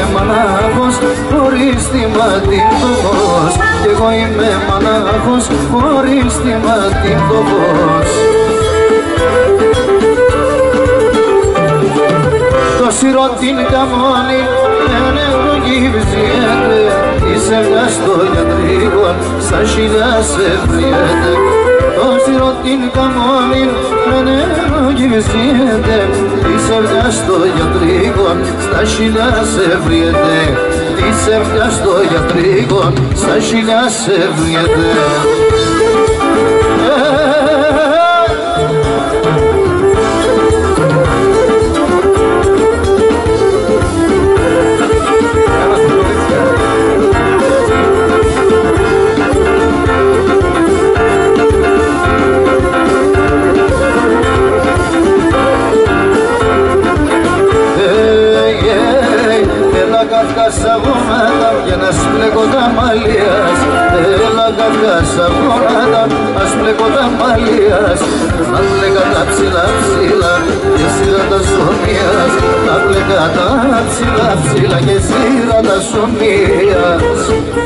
μονάχος χωρίς θυμάτι φτωχός. Κι εγώ είμαι μονάχος χωρίς θυμάτι φτωχός. Το σιρότιν καμώνει δεν ευλογίζεται, είσαι μια στο γιατρικό στα χιλιά σε βριέται. Το σιρότιν καμώνει δεν ευλογίζεται, είσαι μια στο γιατρικό στα χιλιά σε βριέται. Είσαι μια στο γιατρικό στα χιλιά σε βριέται. Για να σπλέκω τα μαλλίας, έλα καυγάσα γόνατα, ας πλέκω τα μαλλίας. Να πλέκα τα ψηλά ψηλά και σειρά τα σωμίας, να πλέκα τα ψηλά ψηλά και σειρά τα σωμίας.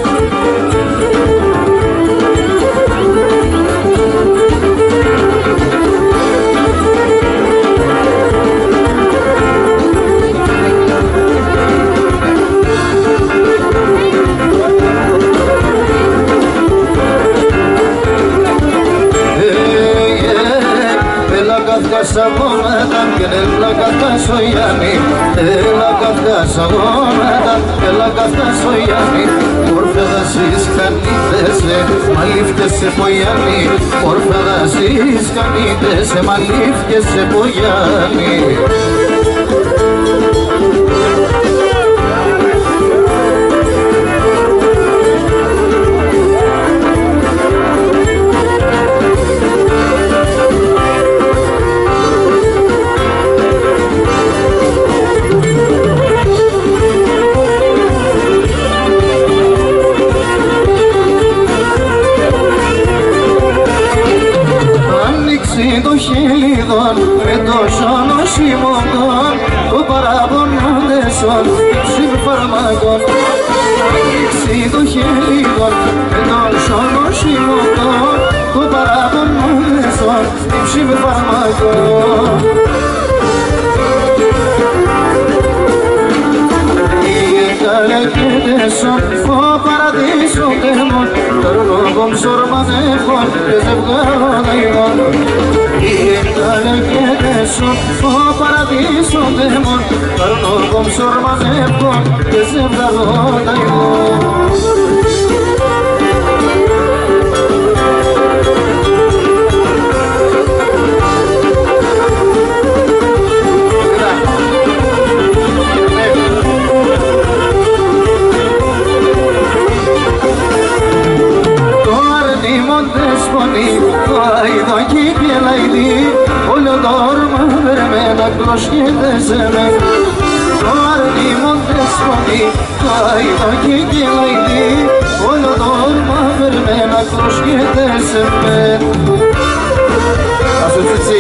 Καυγάσα και έλα καυγάσω Γιάννη, έλα καυγάσα γόνατα, έλα καυγάσω Γιάννη. Μορφεδάσεις κανίτεσαι, μαλίφκεσαι πω Γιάννη, μορφεδάσεις κανίτεσαι, μαλίφκεσαι πω Γιάννη. Το χελίδον με τόσο νοσημόντων, το παραπονόντεσον συμφαρμάκων. Ανοίξει το χελίδον με τόσο νοσημόντων, το παραπονόντεσον συμφαρμάκων. Καλακέτεσον ο παραδείσο τέμον, καρνόβον σορμανεύον και ζευγάρω δαϊμόν. Καλακέτεσον ο παραδείσο τέμον, καρνόβον σορμανεύον και ζευγάρω δαϊμόν. Το αηδάκι και λαϊδί, όλο το όρμα βερμένα κλωσκέτεσαι με. Το αρνήμον δεσπονεί, το αηδάκι και λαϊδί, όλο το όρμα βερμένα κλωσκέτεσαι με. Ας έτσι.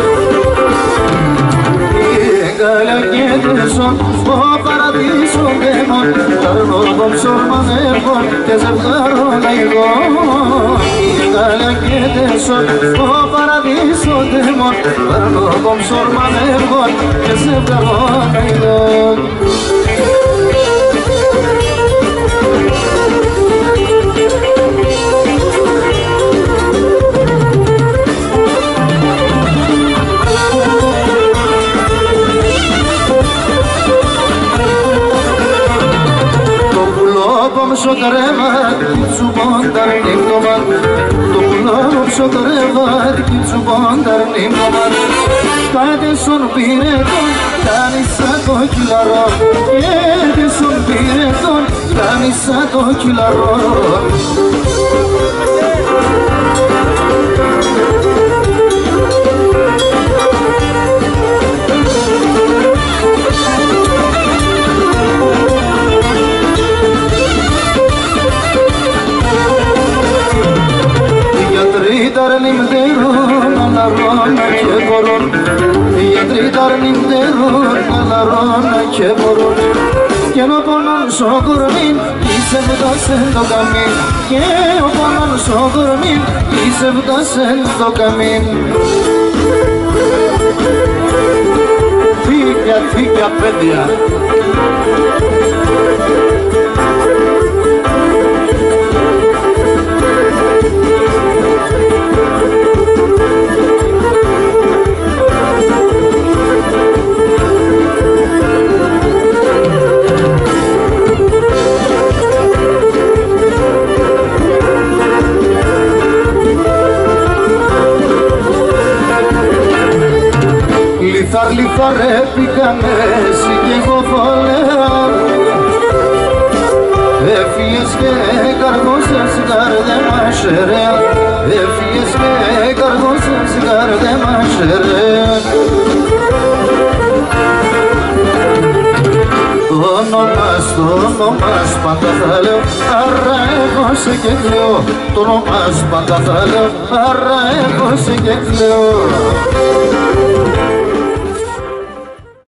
Καλακέτεσον, ο παραδείσο δαίμον, καρνόβον ψορμανεύον και ζευγάρω λαϊδόν. Καλακέτεσον, ο παραδείσο δαίμον, καρνόβον ψορμανεύον και ζευγάρω λαϊδόν. Στο κρεβάτι σου πόνταρνει μνόμαν, το πουλό στο κρεβάτι σου πόνταρνει μνόμαν. Κάτι στον πυρετών κάνει σαν το κυλαρό, και στον πυρετών κάνει σαν το κυλαρό. Darling derun alarona ke borun, yedri darling derun alarona ke borun. ο πόνος ο κορμήν είσαι φτάσεν το καμίν και ο πόνος ο κορμήν είσαι φτάσεν το καμίν. Θήκια παιδιά. Λιθάρ έπηκαμε εσύ κι εγώ φωλέα έφυγες και καρδώσες καρδέ μας ρε έφυγες και καρδώσες καρδέ μας ρε. Το όνομα μας πάντα θα λέω άρα εγώ σε και κλαίω. Το όνομα μας πάντα θα λέω άρα εγώ σε και κλαίω.